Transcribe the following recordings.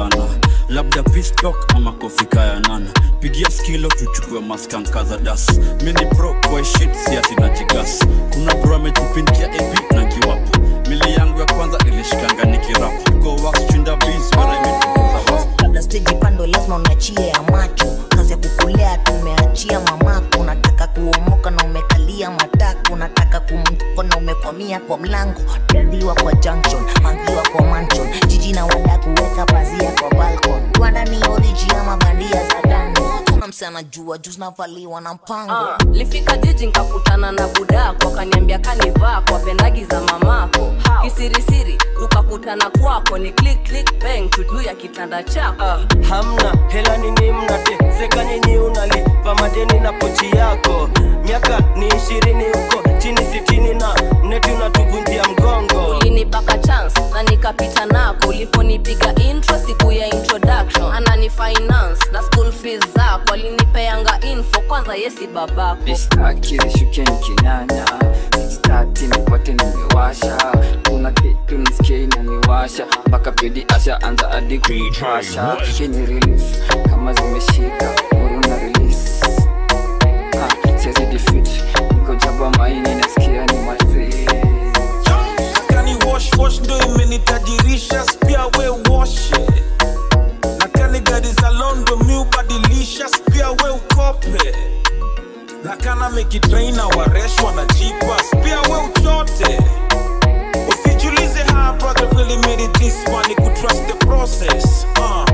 sana. Labda peace talk ama kofika ya nana. Pigia skilo tuchukue maskanka za das. Mini pro kwa shit si ati na jigas. Kuna bro ametupindia AP na kiwapo. Mili yangu ya kwanza ilishikanga nikirap. Go wax chinda beats where I meet kabla stage pando lazima unachie ya macho. Kazi ya kukulea tumeachia mamako. Unataka kuomoka na umekalia matako. Unataka kumtuko na umekwamia kwa mlango. Dadhiwa kwa junction, mangiwa kwa mansion. Jiji na wadaku weka pazia kwa balcon. Wanda ni origi ama bandia za dano. Kuna msana jua juzi navaliwa na mpango. Lifika jiji nkakutana na budako. Kaniambia kanivaa kwa pendagi za mamako. Kisirisiri ukakutana kwako. Ni click click bang tudu ya kitanda chako. Hamna hela nini mnate. Seka nyinyi unalipa madeni na pochi yako. Miaka ni 20 huko chini 60 na mneti unatuvunjia mgongo. Ulinipaka chance na nikapita nako. Uliponipiga intro siku ya introduction. Anani finance na school fees zako. Alinipeanga info kwanza yesi babako. Bistaki rishuke nikinyanya. Stati nipate nimewasha. Kuna kitu nisikie inaniwasha. Mpaka pedi asha anza adi kuipasha. Kini relief kama zimeshika uruna release. Siazi defeat niko jaba maini nasikia ni my face. Nakani wash ndo imenitajirisha. Spia we wash it. Nakani gari za London miubadilisha. Spia we ukope. Nakana make it rain na wareshwa na jipa. Spia we uchote. Usijulize how brother really made it this far. Ni kutrust the process.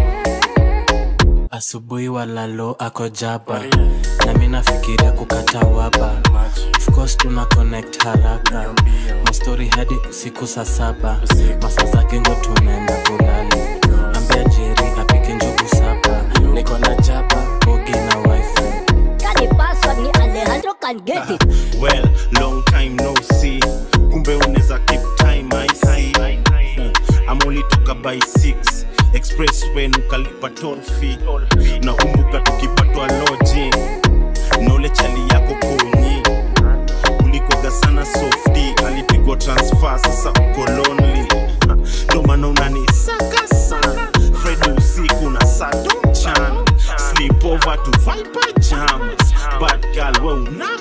Asubuhi walalo ako jaba. Na mina fikiria kukata waba. Of course tuna connect haraka. Mastori hadi usiku saa 7. Masa zake ndo tunaenda kulala. Ambia Jerry apike njugu 7. Niko na jaba, bogi na wifi. Kani password ni Alejandro can get it. Well, long time no see. Kumbe uneza keep time I see. I'm only took by 6. Expressway nukalipa toll fee. Na kumbuka tukipatwa lodging. Nole chali yako konyi. Ulikoga sana softy. Alipigwa transfer sasa uko lonely. Ndo maana unani saka sana. Fred usiku na Saturn chan. Sleep over to Viper jams. Bad girl we una